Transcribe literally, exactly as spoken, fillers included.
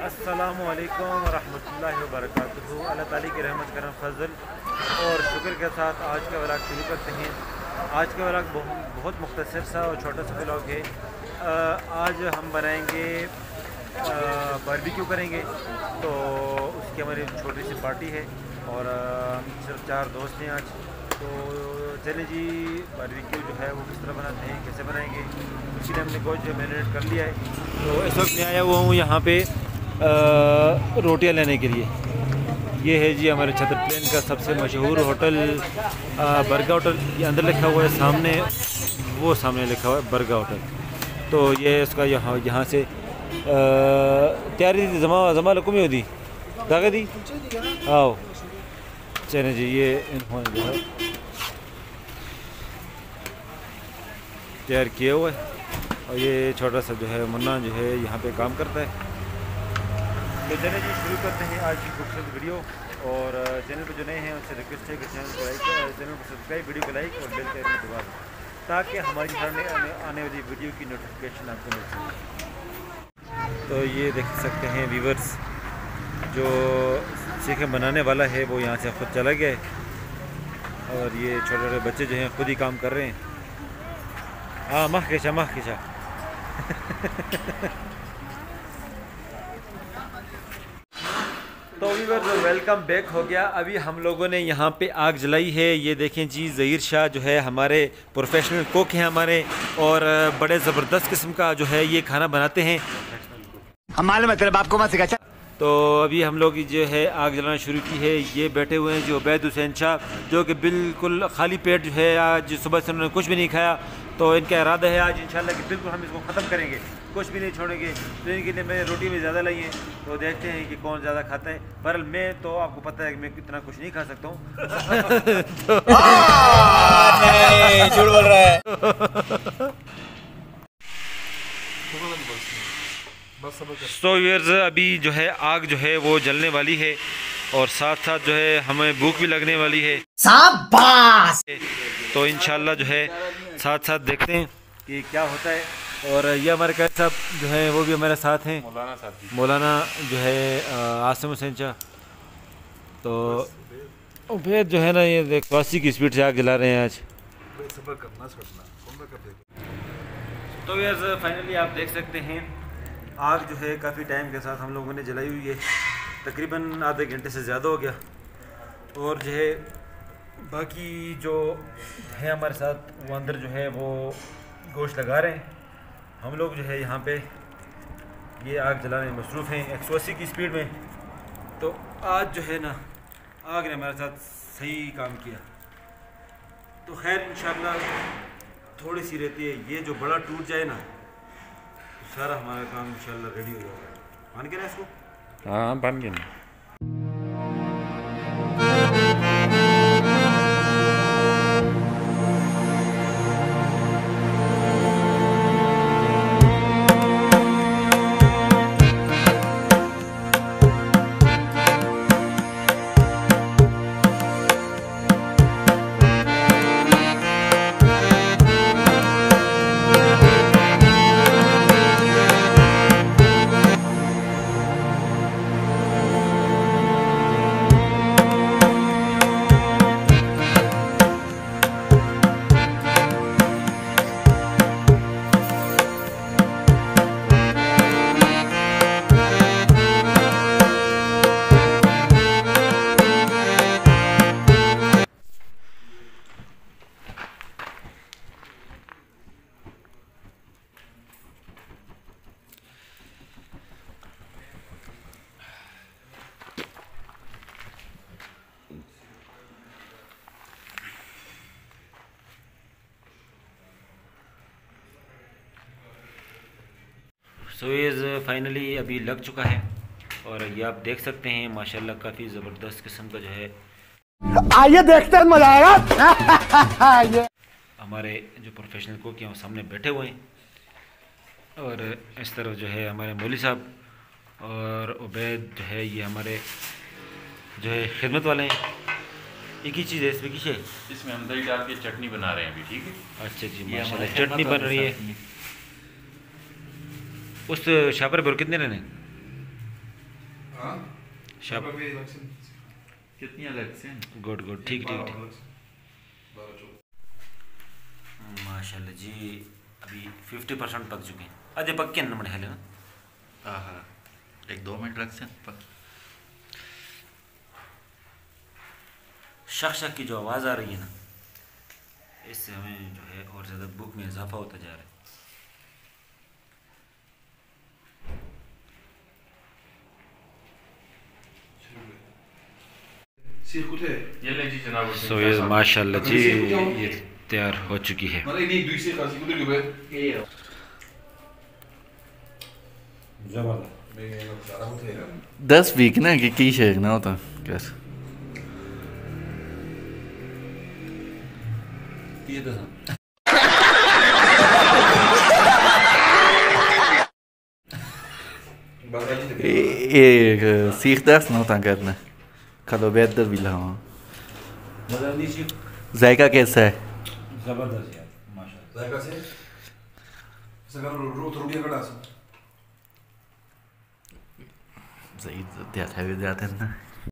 अस्सलामुअलैकुम वरहमतुल्लाहि वबरकातुहू। अल्लाह ताला की रहमत करम फजल और शुक्र के साथ आज का व्लॉग शुरू करते हैं। आज का व्लॉग बहुत मुख्तसर सा और छोटा सा व्लॉग है। आज हम बनाएंगे बारबेक्यू करेंगे, तो उसकी हमारी छोटी सी पार्टी है और हम सिर्फ चार दोस्त हैं आज। तो चले जी, बारबेक्यू जो है वो किस तरह बनाते हैं, कैसे बनाएंगे, उसके लिए हमने गोश्त जो मैरिनेट कर लिया है। तो इस वक्त मैं आया हुआ हूँ यहाँ पे रोटियां लेने के लिए। ये है जी हमारे छतर प्लेन का सबसे मशहूर होटल बरगा होटल। ये अंदर लिखा हुआ है, सामने वो सामने लिखा हुआ है बरगा होटल। तो ये इसका यहाँ यहाँ से तैयारी दी जमा जमा लकुमी होती दागा दी आओ चले जी। ये इन्होंने जो है तैयार किया हुआ है और ये छोटा सा जो है मुन्ना जो है यहाँ पे काम करता है। तो चलिए जी शुरू करते हैं आज की खूबसूरत वीडियो। और चैनल पर जो नए हैं उनसे रिक्वेस्ट है कि चैनल को लाइक चैनल को सब्सक्राइब, वीडियो को लाइक और बेल के आइकन दबा दें ताकि हमारी सामने आने, आने वाली वीडियो की नोटिफिकेशन आपको मिल सके। तो ये देख सकते हैं व्यूवर्स, जो चिकन बनाने वाला है वो यहाँ से खुद चला गया है और ये छोटे छोटे बच्चे जो हैं खुद ही काम कर रहे हैं। हाँ मह केचा मह केचा तो व्यूअर्स वेलकम बैक हो गया। अभी हम लोगों ने यहाँ पे आग जलाई है। ये देखें जी, ज़हीर शाह जो है हमारे प्रोफेशनल कुक हैं हमारे, और बड़े ज़बरदस्त किस्म का जो है ये खाना बनाते हैं। हम मालूम है तेरे बाप को मत सिखा। तो अभी हम लोग जो है आग जलाना शुरू की है। ये बैठे हुए हैं जो उबैद हुसैन शाह, जो कि बिल्कुल खाली पेट जो है आज सुबह से उन्होंने कुछ भी नहीं खाया। तो इनका इरादा है आज इंशाल्लाह कि बिल्कुल हम इसको ख़त्म करेंगे, कुछ भी नहीं छोड़ेंगे। तो इनके लिए मैंने रोटी भी ज़्यादा लाई है, तो देखते हैं कि कौन ज़्यादा खाता है। बहरहाल मैं तो आपको पता है कि मैं कितना कुछ नहीं खा सकता हूँ। झूठ बोल रहा है। सो व्यूअर्स अभी जो है आग जो है वो जलने वाली है और साथ साथ जो है हमें भूख भी लगने वाली है। शाबाश। तो इंशाल्लाह जो है साथ साथ देखते हैं कि क्या होता है। और ये हमारे कैद साहब जो है वो भी हमारे साथ हैं, मौलाना साहब, मौलाना जो है आसिम हुसैन शाह। तो फिर जो है ना ये देख अस्सी की स्पीड से आग जला रहे हैं आज। तो यार फाइनली आप देख सकते हैं आग जो है काफ़ी टाइम के साथ हम लोगों ने जलाई हुई है, तकरीबन आधे घंटे से ज़्यादा हो गया। और जो है बाकी जो है हमारे साथ वो अंदर जो है वो गोश्त लगा रहे हैं। हम लोग जो है यहाँ पे ये आग जलाने में मसरूफ़ हैं एक सौ अस्सी की स्पीड में। तो आज जो है ना आग ने हमारे साथ सही काम किया। तो खैर इंशाल्लाह थोड़ी सी रहती है, ये जो बड़ा टूट जाए ना तो सारा हमारा काम इंशाल्लाह रेडी हो जाएगा। मान के ना इसको, हाँ मान के ना। सो ये फाइनली अभी लग चुका है और ये आप देख सकते हैं माशाल्लाह काफ़ी ज़बरदस्त किस्म का जो है। आइए देखते हैं, मजा आएगा। हमारे जो प्रोफेशनल कुक हैं वो सामने बैठे हुए हैं और इस तरफ जो है हमारे मौली साहब और उबैद जो है ये हमारे जो है खिदमत वाले हैं। एक ही चीज़ है इसमें, किस है इसमें हम दही डाल के चटनी बना रहे हैं अभी। ठीक है, अच्छा जी माशाल्लाह चटनी बन रही है। उस शापर पर कितने रहने हाँ शब कितनी अलग से गुड गुड ठीक ठीक ठीक माशाल्लाह जी। अभी फिफ्टी परसेंट पक चुके हैं। अरे पक के नंबर है ना। हाँ हाँ एक दो मिनट रख से पक। शक शक की जो आवाज़ आ रही है ना, इससे हमें जो है और ज़्यादा भूख में इजाफा होता जा रहा है। ये ले जी जनाब। सो ये माशाल्लाह जी ये तैयार हो चुकी है। दस वीक ना कि की शेख ना होता कैसे ये सीख दस ना होता करना खलो बेहतर भी लाओ। जायका कैसा है? ज़बरदस्त यार माशाल्लाह। जायका से सगर रोट रोटियां कड़ा सही तो त्यार है भी जाते हैं ना।